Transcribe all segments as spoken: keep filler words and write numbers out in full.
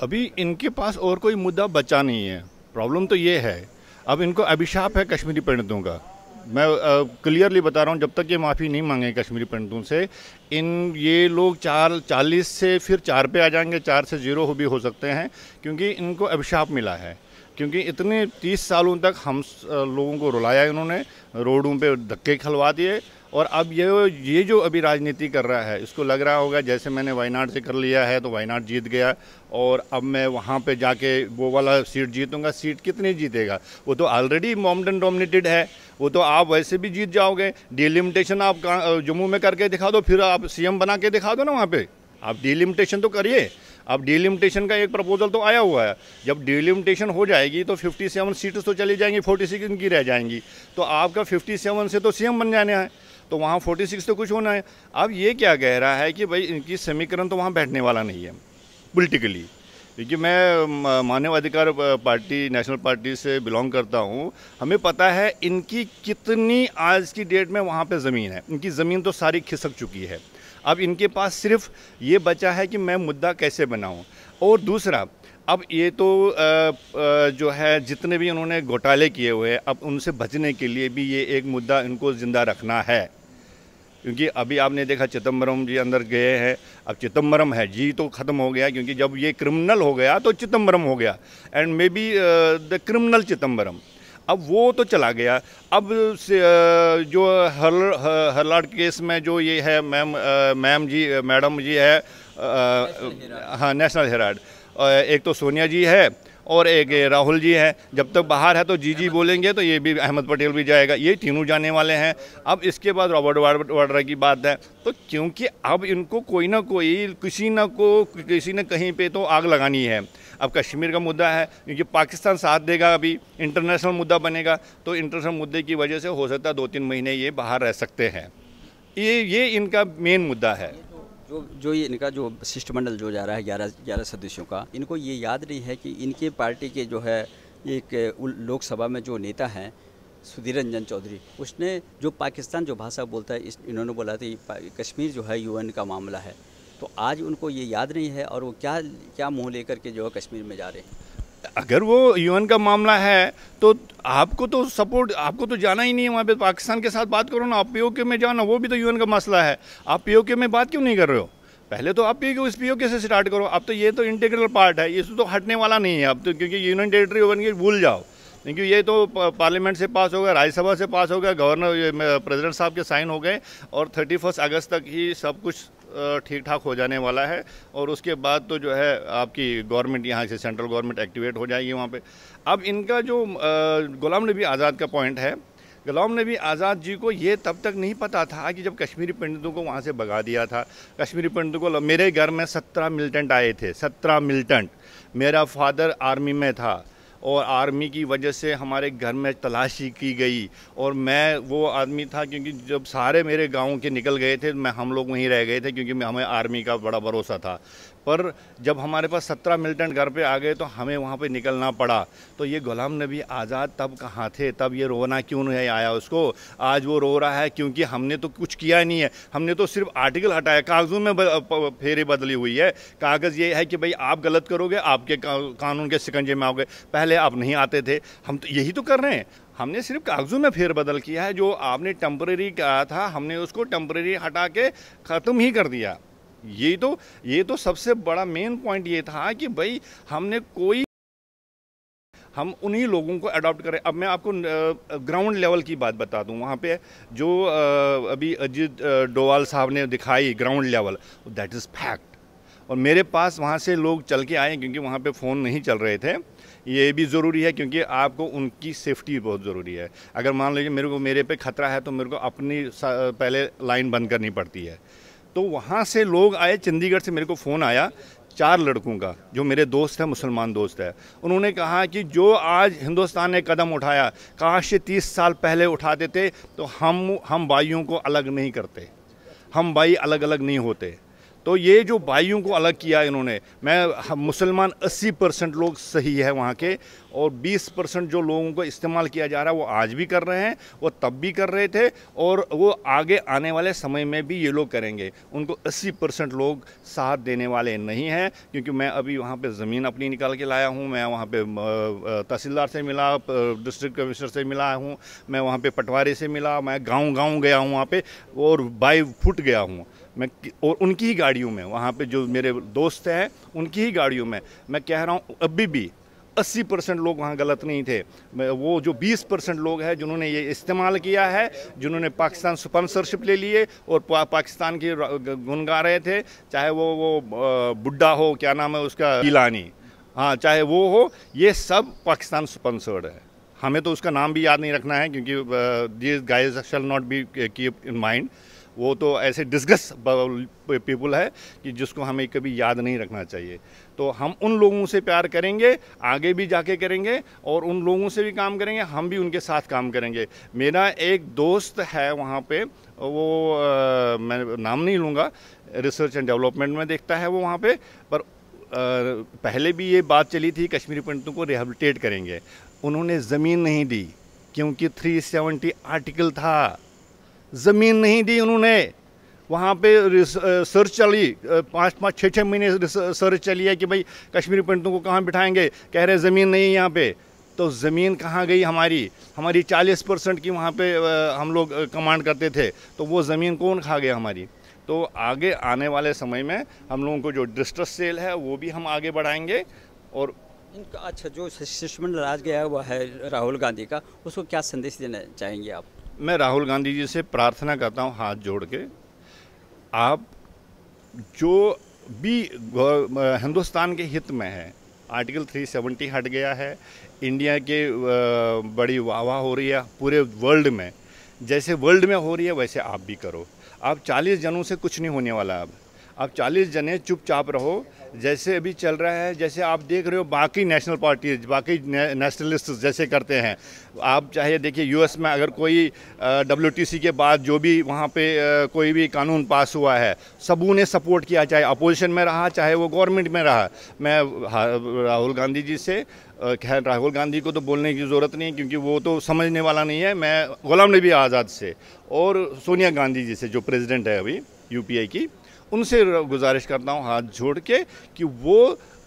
अभी इनके पास और कोई मुद्दा बचा नहीं है। प्रॉब्लम तो ये है, अब इनको अभिशाप है कश्मीरी पंडितों का। मैं क्लियरली बता रहा हूँ, जब तक ये माफ़ी नहीं मांगे कश्मीरी पंडितों से, इन ये लोग चार चालीस से फिर चार पे आ जाएंगे, चार से जीरो हो भी हो सकते हैं, क्योंकि इनको अभिशाप मिला है। क्योंकि इतने तीस सालों तक हम लोगों को रुलाया इन्होंने, रोडों पे धक्के खलवा दिए, और अब ये ये जो अभी राजनीति कर रहा है, इसको लग रहा होगा जैसे मैंने वायनाड से कर लिया है तो वायनाड जीत गया और अब मैं वहाँ पे जाके वो वाला सीट जीतूंगा। सीट कितनी जीतेगा, वो तो ऑलरेडी मोमडन डोमिनेटेड है, वो तो आप वैसे भी जीत जाओगे। डिलिमिटेशन आप जम्मू में करके दिखा दो, फिर आप सीएम बना के दिखा दो ना वहाँ पे। आप डिलिमिटेशन तो करिए। अब डिलिमिटेशन का एक प्रपोजल तो आया हुआ है, जब डिलिमिटेशन हो जाएगी तो सत्तावन सीट्स तो चली जाएंगी, छियालीस इनकी रह जाएंगी, तो आपका सत्तावन से तो सीएम बन जाना है, तो वहाँ छियालीस तो कुछ होना है। अब ये क्या कह रहा है कि भाई इनकी समीकरण तो वहाँ बैठने वाला नहीं है पॉलिटिकली, क्योंकि मैं Manav Adhikar party, national party से बिलोंग करता हूँ। हमें पता है इनकी कितनी आज की डेट में वहाँ पे ज़मीन है, इनकी ज़मीन तो सारी खिसक चुकी है। अब इनके पास सिर्फ ये बचा है कि मैं मुद्दा कैसे बनाऊँ। और दूसरा, अब ये तो जो है जितने भी उन्होंने घोटाले किए हुए हैं, अब उनसे बचने के लिए भी ये एक मुद्दा इनको ज़िंदा रखना है। क्योंकि अभी आपने देखा चिदम्बरम जी अंदर गए हैं, अब चिदम्बरम है जी तो ख़त्म हो गया, क्योंकि जब ये क्रिमिनल हो गया तो चिदम्बरम हो गया, and maybe the criminal Chidambaram, अब वो तो चला गया। अब जो हर हरलाड केस में जो ये है ma'am ma'am ji madam ji है, हाँ नेशनल हेराल्ड, एक तो सोनिया जी है और एक राहुल जी है। जब तक बाहर है तो जी जी बोलेंगे तो ये भी अहमद पटेल भी जाएगा, ये तीनों जाने वाले हैं। अब इसके बाद रॉबर्ट वाड्रा की बात है, तो क्योंकि अब इनको कोई ना कोई किसी न को किसी न कहीं पे तो आग लगानी है। अब कश्मीर का मुद्दा है, क्योंकि पाकिस्तान साथ देगा, अभी इंटरनेशनल मुद्दा बनेगा, तो इंटरनेशनल मुद्दे की वजह से हो सकता है दो तीन महीने ये बाहर रह सकते हैं। ये ये इनका मेन मुद्दा है। जो जो ये इनका जो शिष्टमंडल जो जा रहा है ग्यारह ग्यारह सदस्यों का, इनको ये याद नहीं है कि इनके पार्टी के जो है एक लोकसभा में जो नेता हैं सुधीर रंजन चौधरी, उसने जो पाकिस्तान जो भाषा बोलता है, इस इन्होंने बोला था कश्मीर जो है यूएन का मामला है, तो आज उनको ये याद नहीं है और वो क्या क्या मुँह लेकर के जो है कश्मीर में जा रहे हैं। अगर वो यूएन का मामला है तो आपको तो सपोर्ट, आपको तो जाना ही नहीं है वहाँ पे, पाकिस्तान के साथ बात करो ना, आप पीओके में जाना, वो भी तो यूएन का मसला है। आप पीओके में बात क्यों नहीं कर रहे हो? पहले तो आप पीओके उस पीओके से स्टार्ट करो। अब तो ये तो इंटीग्रल पार्ट है, इसको तो हटने वाला नहीं है अब तो, क्योंकि यूनियन टेरिटरी बन के भूल जाओ, क्योंकि ये तो पार्लियामेंट से पास हो गया, राज्यसभा से पास हो गया, गवर्नर प्रेसिडेंट साहब के साइन हो गए, और थर्टी फर्स्ट अगस्त तक ही सब कुछ ठीक ठाक हो जाने वाला है। और उसके बाद तो जो है आपकी गवर्नमेंट यहाँ से सेंट्रल गवर्नमेंट एक्टिवेट हो जाएगी वहाँ पे। अब इनका जो गुलाम नबी आज़ाद का पॉइंट है, गुलाम नबी आज़ाद जी को ये तब तक नहीं पता था कि जब कश्मीरी पंडितों को वहाँ से भगा दिया था। कश्मीरी पंडितों को, मेरे घर में सत्रह मिलिटेंट आए थे, सत्रह मिलिटेंट। मेरा फादर आर्मी में था और आर्मी की वजह से हमारे घर में तलाशी की गई, और मैं वो आदमी था, क्योंकि जब सारे मेरे गांव के निकल गए थे, मैं हम लोग वहीं रह गए थे, क्योंकि हमें आर्मी का बड़ा भरोसा था। पर जब हमारे पास सत्रह मिलिटेंट घर पे आ गए तो हमें वहाँ पे निकलना पड़ा। तो ये गुलाम नबी आज़ाद तब कहाँ थे? तब ये रोना क्यों नहीं आया उसको? आज वो रो रहा है क्योंकि हमने तो कुछ किया नहीं है, हमने तो सिर्फ आर्टिकल हटाया, कागज़ों में फेरे बदली हुई है। कागज़ ये है कि भाई आप गलत करोगे, आपके कानून के शिकंजे में आओगे। पहले आप नहीं आते थे, हम तो यही तो कर रहे हैं, हमने सिर्फ कागज़ों में फेरबदल किया है। जो आपने टेम्परेरी कहा था, हमने उसको टेम्परेरी हटा के ख़त्म ही कर दिया। ये तो ये तो सबसे बड़ा मेन पॉइंट ये था कि भाई हमने कोई हम उन्हीं लोगों को अडॉप्ट करें। अब मैं आपको ग्राउंड लेवल की बात बता दूं, वहाँ पे जो अभी अजीत डोवाल साहब ने दिखाई ground level, that is fact. और मेरे पास वहाँ से लोग चल के आए, क्योंकि वहाँ पे फ़ोन नहीं चल रहे थे। ये भी ज़रूरी है, क्योंकि आपको उनकी सेफ्टी बहुत ज़रूरी है। अगर मान लीजिए मेरे को मेरे पे ख़तरा है तो मेरे को अपनी पहले लाइन बंद करनी पड़ती है। तो वहाँ से लोग आए, चंडीगढ़ से मेरे को फ़ोन आया चार लड़कों का, जो मेरे दोस्त हैं, मुसलमान दोस्त है। उन्होंने कहा कि जो आज हिंदुस्तान ने कदम उठाया, काश ये तीस साल पहले उठा देते तो हम हम भाइयों को अलग नहीं करते, हम भाई अलग अलग नहीं होते। तो ये जो भाइयों को अलग किया इन्होंने, मैं मुसलमान अस्सी परसेंट लोग सही है वहाँ के, और बीस परसेंट जो लोगों को इस्तेमाल किया जा रहा है वो आज भी कर रहे हैं, वो तब भी कर रहे थे, और वो आगे आने वाले समय में भी ये लोग करेंगे। उनको अस्सी परसेंट लोग साथ देने वाले नहीं हैं, क्योंकि मैं अभी वहाँ पे ज़मीन अपनी निकाल के लाया हूँ, मैं वहाँ पे तहसीलदार से मिला, डिस्ट्रिक्ट कमिश्नर से मिला हूँ, मैं वहाँ पे पटवारी से मिला, मैं गाँव गाँव गया हूँ वहाँ पे, और बाई फुट गया हूँ मैं, और उनकी ही गाड़ियों में, वहाँ पे जो मेरे दोस्त हैं उनकी ही गाड़ियों में। मैं कह रहा हूँ अभी भी अस्सी परसेंट लोग वहाँ गलत नहीं थे। वो जो बीस परसेंट लोग हैं जिन्होंने ये इस्तेमाल किया है, जिन्होंने पाकिस्तान स्पॉन्सरशिप ले लिए और पा, पाकिस्तान की गुन गा रहे थे, चाहे वो वो बुड्ढा हो, क्या नाम है उसका, गिलानी, हाँ, चाहे वो हो, ये सब पाकिस्तान स्पॉन्सर्ड है। हमें तो उसका नाम भी याद नहीं रखना है, क्योंकि this guys shall not be keep in mind. वो तो ऐसे डिस्गस पीपल है कि जिसको हमें कभी याद नहीं रखना चाहिए। तो हम उन लोगों से प्यार करेंगे, आगे भी जाके करेंगे, और उन लोगों से भी काम करेंगे, हम भी उनके साथ काम करेंगे। मेरा एक दोस्त है वहाँ पे, वो आ, मैं नाम नहीं लूँगा, रिसर्च एंड डेवलपमेंट में देखता है वो वहाँ पे, पर आ, पहले भी ये बात चली थी कश्मीरी पंडितों को रिहेबिलिटेट करेंगे। उन्होंने ज़मीन नहीं दी, क्योंकि थ्री सेवेंटी आर्टिकल था, ज़मीन नहीं दी उन्होंने। वहाँ पे सर्च चली, पाँच पाँच छः छः महीने सर्च चली है कि भाई कश्मीरी पंडितों को कहाँ बिठाएंगे, कह रहे ज़मीन नहीं है यहाँ पे। तो ज़मीन कहाँ गई हमारी? हमारी चालीस परसेंट की वहाँ पे हम लोग कमांड करते थे, तो वो ज़मीन कौन खा गया हमारी? तो आगे आने वाले समय में हम लोगों को जो डिस्ट्रेस सेल है वो भी हम आगे बढ़ाएंगे। और इनका अच्छा जो शिष्टमंडल आज गया हुआ है राहुल गांधी का, उसको क्या संदेश देना चाहेंगे आप? मैं राहुल गांधी जी से प्रार्थना करता हूँ हाथ जोड़ के, आप जो भी हिंदुस्तान के हित में है, आर्टिकल तीन सौ सत्तर हट गया है, इंडिया के बड़ी वाह वाह हो रही है पूरे वर्ल्ड में, जैसे वर्ल्ड में हो रही है वैसे आप भी करो। आप चालीस जनों से कुछ नहीं होने वाला। अब आप चालीस जने चुपचाप रहो, जैसे अभी चल रहा है, जैसे आप देख रहे हो बाकी नेशनल पार्टी, बाकी नेशनलिस्ट जैसे करते हैं। आप चाहे देखिए यूएस में अगर कोई डब्ल्यूटीसी के बाद जो भी वहाँ पे आ, कोई भी कानून पास हुआ है, सबों ने सपोर्ट किया, चाहे अपोजिशन में रहा चाहे वो गवर्नमेंट में रहा। मैं राहुल गांधी जी से, खैर राहुल गांधी को तो बोलने की ज़रूरत नहीं, क्योंकि वो तो समझने वाला नहीं है। मैं गुलाम नबी आज़ाद से और सोनिया गांधी जी से, जो प्रेसिडेंट है अभी यूपीए की, उनसे गुजारिश करता हूँ हाथ जोड़ के कि वो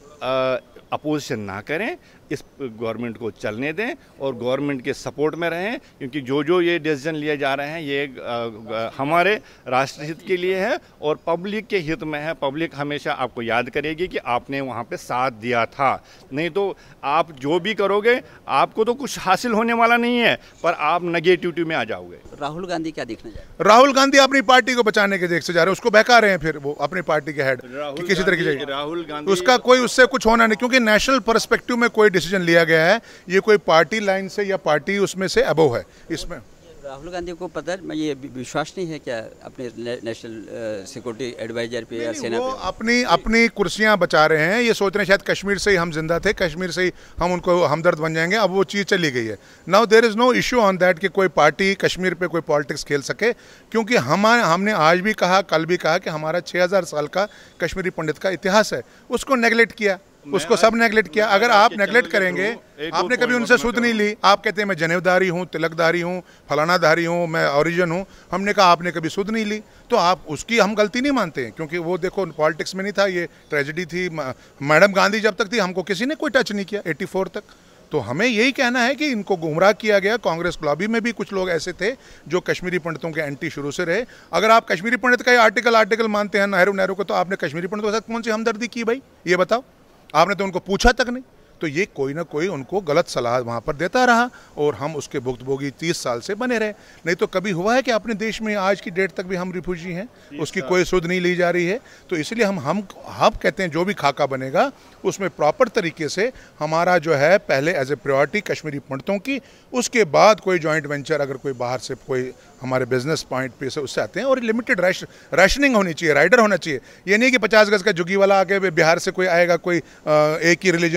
अपोजिशन ना करें, इस गवर्नमेंट को चलने दें और गवर्नमेंट के सपोर्ट में रहें, क्योंकि जो जो ये डिसीजन लिए जा रहे हैं ये आ, हमारे राष्ट्र हित के लिए है और पब्लिक के हित में है। पब्लिक हमेशा आपको याद करेगी कि आपने वहाँ पे साथ दिया था। नहीं तो आप जो भी करोगे आपको तो कुछ हासिल होने वाला नहीं है, पर आप नेगेटिविटी में आ जाओगे। राहुल गांधी क्या देखने जा रहे हैं? राहुल गांधी अपनी पार्टी को बचाने के देख से जा रहे हैं, उसको बहका रहे हैं फिर वो अपनी पार्टी के हेड कि किसी तरह की राहुल गांधी, उसका कोई उससे कुछ होना नहीं, क्योंकि नेशनल पर्सपेक्टिव में कोई डिसीजन लिया गया है। ये कोई पार्टी लाइन से या पार्टी उसमें से अबव है। इसमें राहुल गांधी को पता है, मैं ये विश्वास नहीं है क्या अपने नेशनल सिक्योरिटी एडवाइजर पे या सेना वो पे? अपनी अपनी कुर्सियां बचा रहे हैं। ये सोच रहे हैं शायद कश्मीर से ही हम जिंदा थे, कश्मीर से ही हम उनको हमदर्द बन जाएंगे। अब वो चीज़ चली गई है। Now there is no issue on that कि कोई पार्टी कश्मीर पे कोई पॉलिटिक्स खेल सके, क्योंकि हम हमने आज भी कहा, कल भी कहा कि हमारा छः हज़ार साल का कश्मीरी पंडित का इतिहास है। उसको नेगलेक्ट किया, उसको सब नेगलेक्ट किया। अगर आप नेगलेक्ट करेंगे, आपने कभी उनसे सुध नहीं ली। आप कहते हैं मैं जनेवधारी हूँ, तिलकधारी हूँ, फलानाधारी हूँ, मैं ओरिजिन हूँ। हमने कहा आपने कभी सुध नहीं ली, तो आप उसकी हम गलती नहीं मानते हैं, क्योंकि वो देखो पॉलिटिक्स में नहीं था, ये ट्रेजेडी थी। मैडम गांधी जब तक थी हमको किसी ने कोई टच नहीं किया चौरासी तक। तो हमें यही कहना है कि इनको गुमराह किया गया। कांग्रेस लॉबी में भी कुछ लोग ऐसे थे जो कश्मीरी पंडितों के एंटी शुरू से रहे। अगर आप कश्मीरी पंडित का आर्टिकल आर्टिकल मानते हैं नेहरू नेहरू को, तो आपने कश्मीरी पंडितों के साथ कौन सी हमदर्दी की भाई, ये बताओ? आपने तो उनको पूछा तक नहीं। तो ये कोई ना कोई उनको गलत सलाह वहाँ पर देता रहा और हम उसके भुक्तभोगी तीस साल से बने रहे। नहीं तो कभी हुआ है कि अपने देश में आज की डेट तक भी हम रिफ्यूजी हैं, उसकी कोई सुध नहीं ली जा रही है। तो इसलिए हम हम हम कहते हैं जो भी खाका बनेगा उसमें प्रॉपर तरीके से हमारा जो है पहले एज ए प्रायोरिटी कश्मीरी पंडितों की, उसके बाद कोई जॉइंट वेंचर अगर कोई बाहर से कोई हमारे बिजनेस पॉइंट पे से उससे आते हैं, और लिमिटेड रैश रैशनिंग होनी चाहिए, राइडर होना चाहिए। ये नहीं कि पचास गज का जुगी वाला आके बिहार से कोई आएगा कोई एक ही रिलीजन का और वहाँ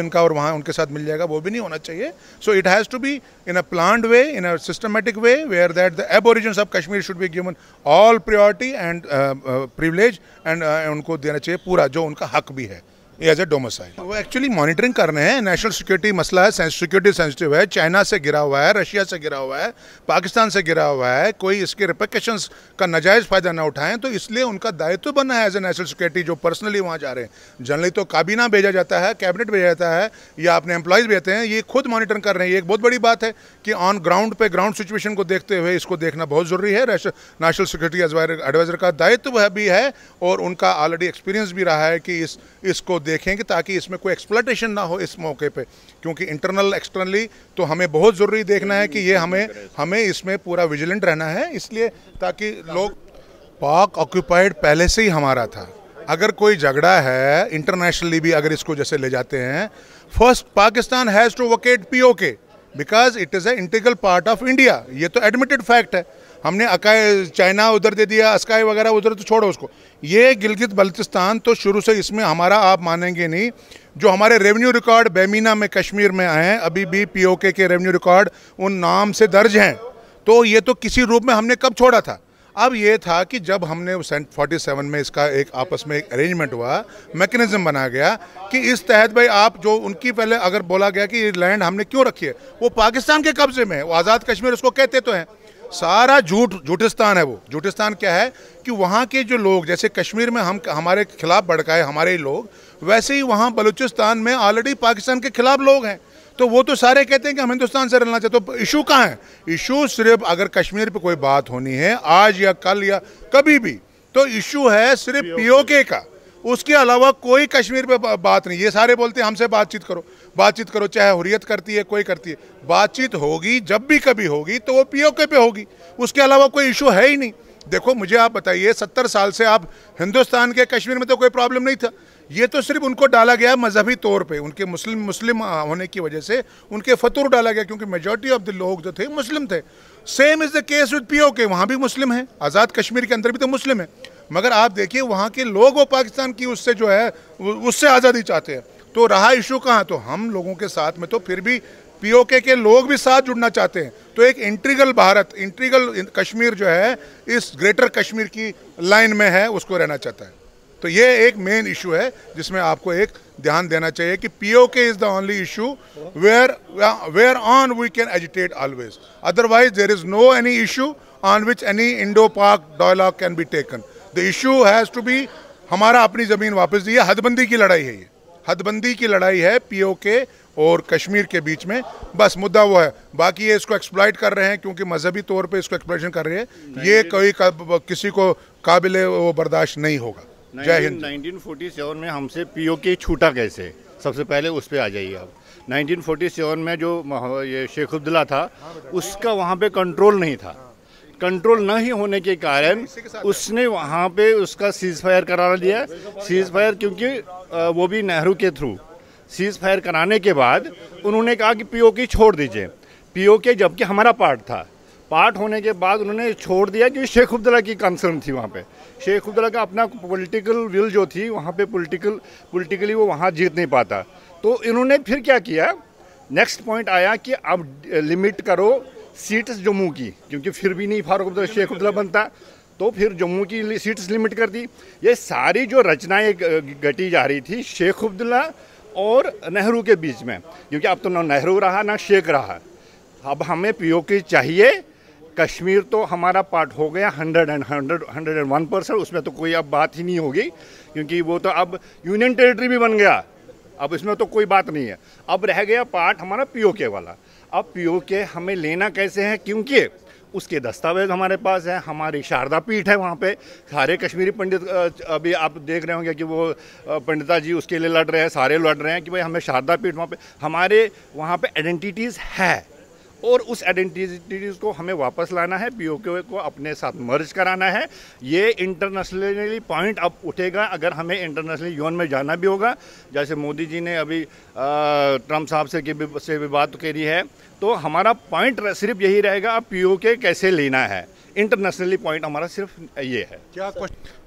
वहाँ उनके साथ मिल जाएगा, वो भी नहीं होना चाहिए. So it has to be in a planned way, in a systematic way, where that the aborigines of Kashmir should be given all priority and privilege, and उनको देना चाहिए पूरा जो उनका हक भी है एज ए डोमिसाइल. वो एक्चुअली मॉनिटरिंग कर रहे हैं. नेशनल सिक्योरिटी मसला है, सिक्योरिटी सेंसिटिव है, चाइना से गिरा हुआ है, रशिया से गिरा हुआ है, पाकिस्तान से गिरा हुआ है. कोई इसके रिपरकशंस का नाजायज़ फ़ायदा ना उठाएं, तो इसलिए उनका दायित्व बना है एज ए नेशनल सिक्योरिटी, जो पर्सनली वहाँ जा रहे हैं. जनरली तो काबीना भेजा जाता है, कैबिनेट भेजा जाता है, या अपने एम्प्लॉयज़ भेजते हैं. ये खुद मॉनिटरिंग कर रहे हैं. ये एक बहुत बड़ी बात है कि ऑन ग्राउंड पे ग्राउंड सिचुएशन को देखते हुए इसको देखना बहुत ज़रूरी है. नेशनल सिक्योरिटी एडवाइज़र का दायित्व भी है, और उनका ऑलरेडी एक्सपीरियंस भी रहा है कि इस इसको देखेंगे ताकि इसमें कोई एक्सप्लॉयटेशन ना हो इस मौके पे. क्योंकि इंटरनल एक्सटर्नली तो हमें बहुत ज़रूरी देखना है कि ये हमें हमें इसमें पूरा विजिलेंट रहना है, इसलिए ताकि लोग. पाक ऑक्यूपाइड पहले से ही हमारा था. अगर कोई झगड़ा है इंटरनेशनली भी, अगर इसको जैसे ले जाते हैं, first Pakistan has to vacate POK because it is a integral part of India. ये तो एडमिटेड फैक्ट है. हमने अकाई चाइना उधर दे दिया, अस्काई वगैरह उधर, तो छोड़ो उसको. ये गिलगित बल्तिस्तान तो शुरू से इसमें हमारा, आप मानेंगे नहीं, जो हमारे रेवेन्यू रिकॉर्ड बेमीना में कश्मीर में आए हैं, अभी भी पीओके के रेवेन्यू रिकॉर्ड उन नाम से दर्ज हैं. तो ये तो किसी रूप में हमने कब छोड़ा था. अब ये था कि जब हमने सेंट फोर्टी सेवन में इसका एक आपस में एक अरेंजमेंट हुआ, मैकेनिज्म बना गया कि इस तहत भाई आप जो उनकी पहले अगर बोला गया कि ये लैंड हमने क्यों रखी है, वो पाकिस्तान के कब्जे में है, वो आज़ाद कश्मीर उसको कहते तो हैं. सारा झूठ झूठिस्तान है वो. झूठिस्तान क्या है कि वहाँ के जो लोग, जैसे कश्मीर में हम हमारे खिलाफ भड़काए हमारे ही लोग, वैसे ही वहाँ बलूचिस्तान में ऑलरेडी पाकिस्तान के खिलाफ लोग हैं. तो वो तो सारे कहते हैं कि हम हिंदुस्तान से रलना चाहते. तो इशू कहाँ है? इशू सिर्फ अगर कश्मीर पे कोई बात होनी है आज या कल या कभी भी, तो इशू है सिर्फ पीओके का. उसके अलावा कोई कश्मीर पे बात नहीं. ये सारे बोलते हैं हमसे बातचीत करो बातचीत करो, चाहे हुर्रियत करती है, कोई करती है. बातचीत होगी जब भी कभी होगी तो वो पीओके पे होगी. उसके अलावा कोई इशू है ही नहीं. देखो मुझे आप बताइए, सत्तर साल से आप हिंदुस्तान के कश्मीर में तो कोई प्रॉब्लम नहीं था. ये तो सिर्फ उनको डाला गया मजहबी तौर पे, उनके मुस्लिम मुस्लिम होने की वजह से उनके फतूर डाला गया, क्योंकि मेजॉरिटी ऑफ द लोग जो थे मुस्लिम थे. Same is the case with POK. वहाँ भी मुस्लिम हैं, आज़ाद कश्मीर के अंदर भी तो मुस्लिम है. मगर आप देखिए वहाँ के लोग वो पाकिस्तान की उससे जो है उससे आज़ादी चाहते हैं. तो रहा इशू कहाँ? तो हम लोगों के साथ में तो फिर भी पीओके के लोग भी साथ जुड़ना चाहते हैं. तो एक इंटीग्रल भारत, इंटीग्रल कश्मीर जो है इस ग्रेटर कश्मीर की लाइन में है, उसको रहना चाहता है. तो ये एक मेन इशू है जिसमें आपको एक ध्यान देना चाहिए कि POK is the only issue where where on we can agitate always. Otherwise there is no any issue on which any Indo Pak dialogue can be taken. The issue has to be हमारा अपनी ज़मीन वापस दी है. हदबंदी की लड़ाई है, ये हदबंदी की लड़ाई है पीओके और कश्मीर के बीच में. बस मुद्दा वो है. बाकी ये इसको एक्सप्लॉइट कर रहे हैं क्योंकि मजहबी तौर पे इसको एक्सप्लॉइटेशन कर रहे हैं. ये कोई किसी को काबिल वो बर्दाश्त नहीं होगा. जय हिंद. नाइनटीन फोर्टी सेवन में हमसे पीओके छूटा कैसे, सबसे पहले उस पर आ जाइए आप. नाइनटीन फोर्टी सेवन में जो ये शेख अब्दुल्ला था, उसका वहाँ पे कंट्रोल नहीं था. कंट्रोल न ही होने के कारण उसने वहाँ पे उसका सीज फायर करा दिया. सीज फायर क्योंकि वो भी नेहरू के थ्रू सीज फायर कराने के बाद उन्होंने कहा कि पीओके छोड़ दीजिए. पीओके जबकि हमारा पार्ट था, पार्ट होने के बाद उन्होंने छोड़ दिया क्योंकि शेख अब्दुल्ला की कंसर्न थी. वहाँ पे शेख अब्दुल्ला का अपना पॉलिटिकल विल जो थी, वहाँ पे पॉलिटिकल पॉलिटिकली वो वहाँ जीत नहीं पाता. तो इन्होंने फिर क्या किया, नेक्स्ट पॉइंट आया कि अब लिमिट करो सीट्स जम्मू की, क्योंकि फिर भी नहीं फारूक अब्दुल्ला शेख अब्दुल्ला बनता, तो फिर जम्मू की सीट्स लिमिट कर दी. ये सारी जो रचनाएं गटी जा रही थी शेख अब्दुल्ला और नेहरू के बीच में, क्योंकि अब तो ना नेहरू रहा ना शेख रहा. अब हमें पीओके चाहिए. कश्मीर तो हमारा पार्ट हो गया hundred and hundred hundred and one percent. उसमें तो कोई अब बात ही नहीं होगी, क्योंकि वो तो अब यूनियन टेरिटरी भी बन गया. अब इसमें तो कोई बात नहीं है. अब रह गया पार्ट हमारा पीओके वाला. अब पीओके हमें लेना कैसे है, क्योंकि उसके दस्तावेज हमारे पास है. हमारी शारदा पीठ है वहाँ पे. सारे कश्मीरी पंडित, अभी आप देख रहे होंगे कि वो पंडिता जी उसके लिए लड़ रहे हैं, सारे लड़ रहे हैं कि भाई हमें शारदा पीठ वहाँ पे, हमारे वहाँ पे आइडेंटिटीज़ है, और उस आइडेंटिटीज़ को हमें वापस लाना है. पीओके को अपने साथ मर्ज कराना है. ये इंटरनेशनली पॉइंट अब उठेगा अगर हमें इंटरनेशनली यूएन में जाना भी होगा. जैसे मोदी जी ने अभी ट्रम्प साहब से की भी, से भी बात करी है. तो हमारा पॉइंट सिर्फ यही रहेगा, अब पीओके कैसे लेना है. इंटरनेशनली पॉइंट हमारा सिर्फ ये है. क्या क्वेश्चन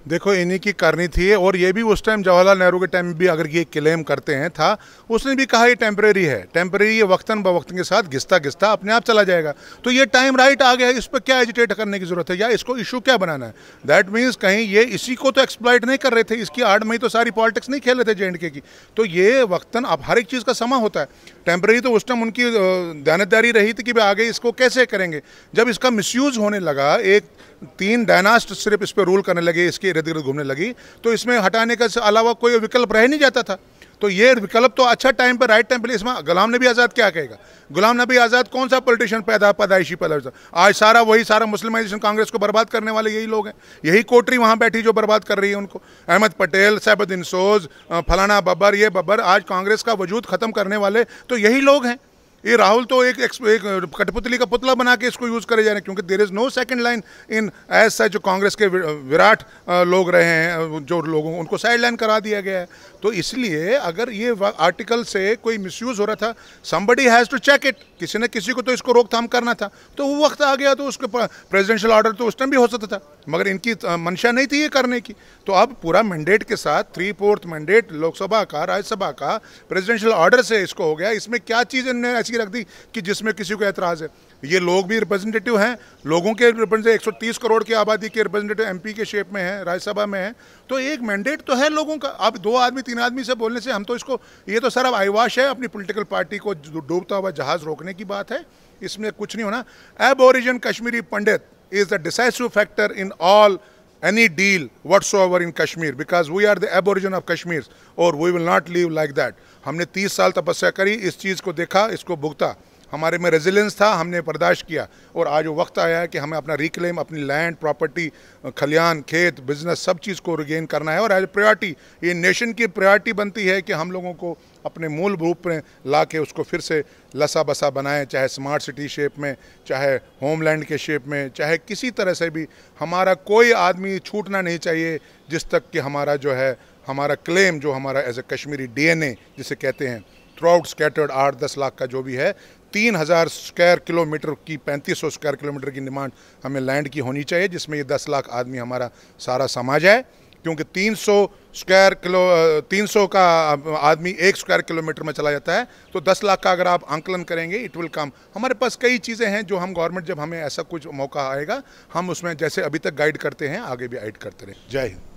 देखो इन्हीं की करनी थी, और ये भी उस टाइम जवाहरलाल नेहरू के टाइम भी अगर ये क्लेम करते हैं था, उसने भी कहा ये टेम्परेरी है, टेम्परेरी ये वक्तन बवक्तन के साथ घिसता घिसता अपने आप चला जाएगा। तो ये टाइम राइट आ गया है, इस पर क्या एजिटेट करने की जरूरत है या इसको इशू क्या बनाना है। दैट मीन्स कहीं ये इसी को तो एक्सप्लॉइट नहीं कर रहे थे, इसकी आड़ में तो सारी पॉलिटिक्स नहीं खेल रहे थे जे एंड के की। तो ये वक्तन अब हर एक चीज़ का समा होता है, टेम्परेरी तो उस टाइम उनकी ध्यानदारी रही थी कि भाई आगे इसको कैसे करेंगे। जब इसका मिसयूज होने लगा, एक तीन डायनास्ट सिर्फ इस पर रूल करने लगे, इसके इर्द गिर्द घूमने लगी, तो इसमें हटाने का अलावा कोई विकल्प रह नहीं जाता था। तो ये विकल्प तो अच्छा टाइम पर राइट टाइम पर, इसमें गुलाम नबी आज़ाद क्या कहेगा। गुलाम नबी आज़ाद कौन सा पॉलिटिशियन पैदा पैदाइशी पैदा, आज सारा वही सारा मुस्लिमाइजेशन कांग्रेस को बर्बाद करने वाले यही लोग हैं, यही कोटरी वहाँ बैठी जो बर्बाद कर रही है उनको। अहमद पटेल, सैफुद्दीन सोज, फलाना बब्बर, ये बब्बर, आज कांग्रेस का वजूद ख़त्म करने वाले तो यही लोग हैं। ये राहुल तो एक, एक कठपुतली का पुतला बना के इसको यूज़ करे जा रहे हैं, क्योंकि there is no second line in as such. जो कांग्रेस के विराट लोग रहे हैं, जो लोगों उनको साइड लाइन करा दिया गया है। तो इसलिए अगर ये आर्टिकल से कोई मिसयूज़ हो रहा था, somebody has to check it, किसी ने किसी को तो इसको रोकथाम करना था। तो वो वक्त आ गया, तो उसके प्रेसिडेंशियल ऑर्डर तो उस टाइम भी हो सकता था, मगर इनकी मंशा नहीं थी ये करने की। तो अब पूरा मैंडेट के साथ, थ्री फोर्थ मैंडेट लोकसभा का, राज्यसभा का, प्रेसिडेंशियल ऑर्डर से इसको हो गया। इसमें क्या चीज़ इन्होंने ऐसी रख दी कि जिसमें किसी को एतराज़ है। ये लोग भी रिप्रेजेंटेटिव हैं, लोगों के रिप्रेजेंटेटिव, एक सौ तीस करोड़ की आबादी के रिप्रेजेंटेटिव एमपी के शेप में है, राज्यसभा में है। तो एक मैंडेट तो है लोगों का। अब दो आदमी तीन आदमी से बोलने से हम तो इसको, ये तो सर अब आईवाश है, अपनी पॉलिटिकल पार्टी को डूबता हुआ जहाज़ रोकने की बात है, इसमें कुछ नहीं होना। Aborigine Kashmiri Pandit is the decisive factor in all any deal whatsoever in Kashmir, because we are the aborigine of Kashmir or we will not live like that. हमने तीस साल तपस्या करी, इस चीज़ को देखा, इसको भुगता, हमारे में रेजिलेंस था, हमने बर्दाश्त किया, और आज वो वक्त आया है कि हमें अपना रिक्लेम, अपनी लैंड, प्रॉपर्टी, खलियान, खेत, बिजनेस, सब चीज़ को रिगेन करना है। और एज प्रायोरिटी, ये नेशन की प्रायोरिटी बनती है कि हम लोगों को अपने मूल रूप में ला के उसको फिर से लसा बसा बनाएं, चाहे स्मार्ट सिटी शेप में, चाहे होमलैंड के शेप में, चाहे किसी तरह से भी। हमारा कोई आदमी छूटना नहीं चाहिए जिस तक कि हमारा जो है, हमारा क्लेम, जो हमारा एज ए कश्मीरी डीएनए जिसे कहते हैं, थ्रू आउट स्कैटर्ड आठ दस लाख का जो भी है, तीन हज़ार स्क्वायर किलोमीटर की, पैंतीस सौ स्क्वायर किलोमीटर की डिमांड हमें लैंड की होनी चाहिए, जिसमें ये दस लाख आदमी हमारा सारा समाज है। क्योंकि तीन सौ स्क्वायर किलो तीन सौ का आदमी एक स्क्वायर किलोमीटर में चला जाता है, तो दस लाख का अगर आप आंकलन करेंगे, इट विल कम। हमारे पास कई चीज़ें हैं जो हम गवर्नमेंट, जब हमें ऐसा कुछ मौका आएगा, हम उसमें जैसे अभी तक गाइड करते हैं, आगे भी गाइड करते रहें। जय हिंद।